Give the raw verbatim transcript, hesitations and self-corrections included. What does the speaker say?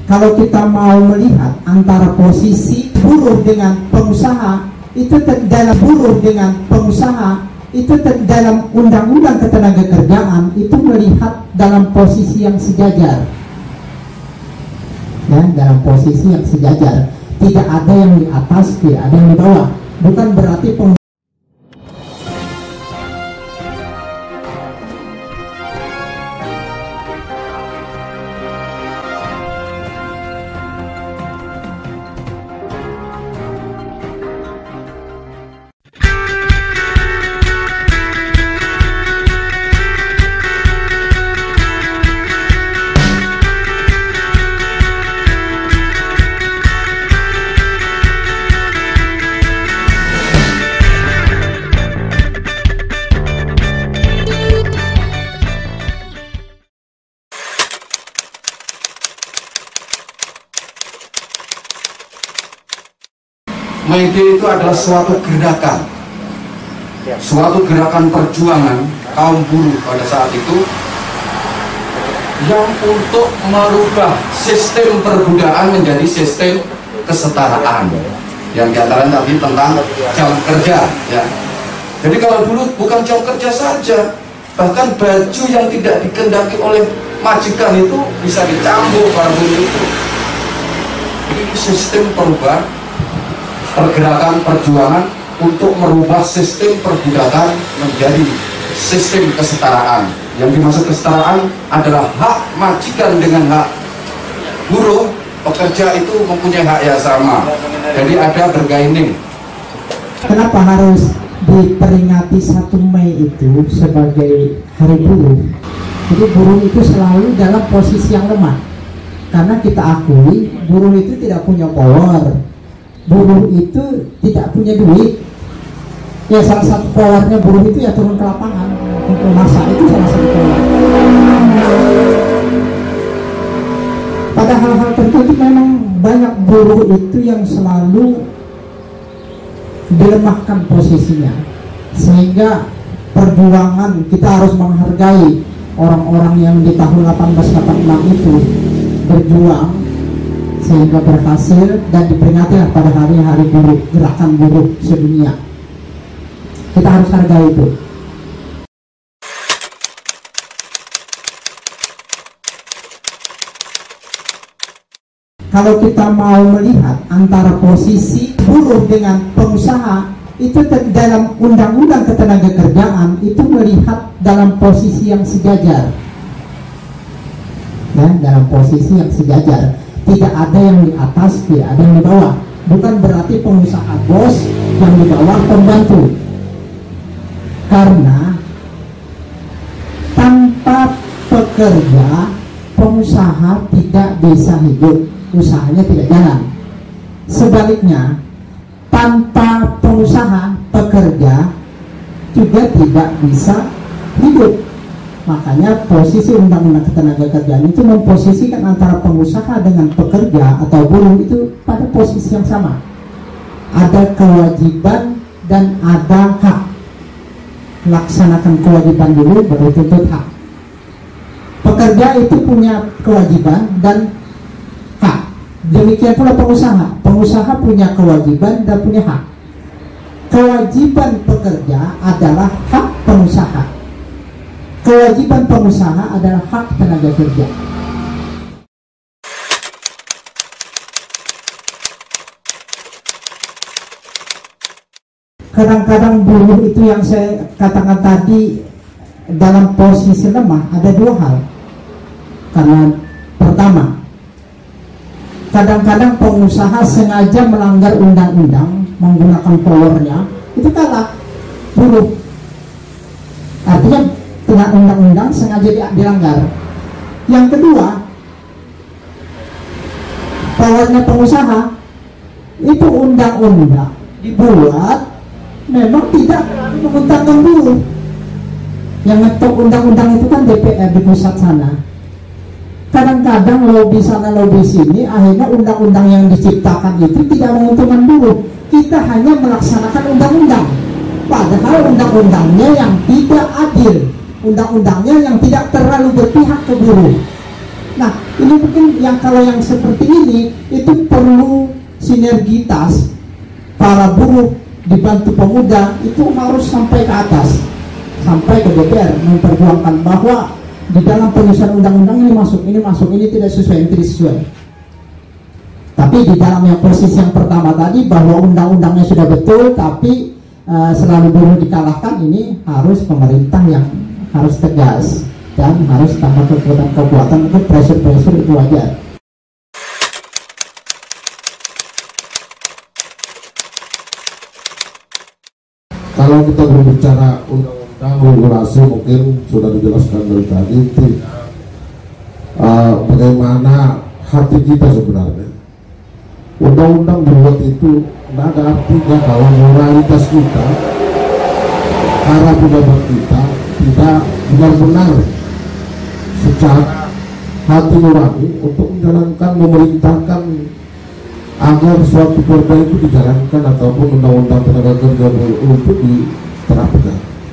Kalau kita mau melihat antara posisi buruh dengan pengusaha, itu dalam buruh dengan pengusaha, itu dalam undang-undang ketenagakerjaan itu melihat dalam posisi yang sejajar. Ya, dalam posisi yang sejajar. Tidak ada yang di atas, tidak ada yang di bawah. Bukan berarti pengusaha May Day itu adalah suatu gerakan, suatu gerakan perjuangan kaum buruh pada saat itu yang untuk merubah sistem perbudakan menjadi sistem kesetaraan. Yang diantaranya tadi tentang jam kerja. Ya. Jadi kalau dulu bukan jam kerja saja, bahkan baju yang tidak dikendaki oleh majikan itu bisa dicambuk para buruh itu. Ini sistem perubahan, pergerakan perjuangan untuk merubah sistem perbudakan menjadi sistem kesetaraan. Yang dimaksud kesetaraan adalah hak majikan dengan hak buruh, pekerja itu mempunyai hak yang sama. Jadi ada bergaining. Kenapa harus diperingati satu Mei itu sebagai hari buruh? Jadi buruh itu selalu dalam posisi yang lemah. Karena kita akui buruh itu tidak punya power. Buruh itu tidak punya duit. Ya salah satu powernya buruh itu ya turun ke lapangan untuk masa, itu salah satu power. Pada hal-hal tertentu memang banyak buruh itu yang selalu dilemahkan posisinya, sehingga perjuangan kita harus menghargai orang-orang yang di tahun delapan belas delapan puluh enam itu berjuang sehingga berhasil dan diperingati pada hari-hari buruh, gerakan buruh sedunia. Kita harus hargai itu. Kalau kita mau melihat antara posisi buruh dengan pengusaha, itu dalam undang-undang ketenagakerjaan itu melihat dalam posisi yang sejajar. Ya, dalam posisi yang sejajar. Tidak ada yang di atas, tidak ada yang di bawah. Bukan berarti pengusaha bos, yang di bawah pembantu. Karena tanpa pekerja, pengusaha tidak bisa hidup, usahanya tidak jalan. Sebaliknya, tanpa pengusaha, pekerja juga tidak bisa hidup. Makanya posisi undang-undang ketenagakerjaan itu memposisikan antara pengusaha dengan pekerja atau buruh itu pada posisi yang sama. Ada kewajiban dan ada hak. Laksanakan kewajiban dulu baru tuntut hak. Pekerja itu punya kewajiban dan hak. Demikian pula pengusaha. Pengusaha punya kewajiban dan punya hak. Kewajiban pekerja adalah hak pengusaha. Kewajiban pengusaha adalah hak tenaga kerja. Kadang-kadang buruh itu yang saya katakan tadi dalam posisi lemah, ada dua hal. Karena pertama, kadang-kadang pengusaha sengaja melanggar undang-undang menggunakan powernya, itu kalah buruh. Artinya tidak undang-undang sengaja dilanggar. Yang kedua, powernya pengusaha itu undang-undang dibuat memang tidak menguntungkan buruh. Yang ngetok undang-undang itu kan D P R di pusat sana. Kadang-kadang lobby sana lobby sini, akhirnya undang-undang yang diciptakan itu tidak menguntungkan buruh. Kita hanya melaksanakan undang-undang, padahal undang-undangnya yang tidak adil, undang-undangnya yang tidak terlalu berpihak ke buruh. Nah, ini mungkin yang kalau yang seperti ini itu perlu sinergitas para buruh dibantu pemuda itu harus sampai ke atas, sampai ke D P R memperjuangkan bahwa di dalam penyusunan undang-undang ini masuk, ini masuk, ini tidak sesuai, ini tidak sesuai. Tapi di dalam yang posisi yang pertama tadi bahwa undang-undangnya sudah betul, tapi uh, selalu buruh dikalahkan, ini harus pemerintah yang harus tegas dan harus tambah kekuatan-kekuatan untuk pressure-pressure itu wajar. Kalau kita berbicara undang-undang regulasi mungkin sudah dijelaskan dari tadi, uh, bagaimana hati kita sebenarnya. Undang-undang dibuat itu tidak ada artinya kalau moralitas kita, para pejabat kita tidak benar-benar secara hati nurani untuk menjalankan, memerintahkan agar suatu perda itu dijalankan ataupun undang-undang tenaga kerja itu diterapkan.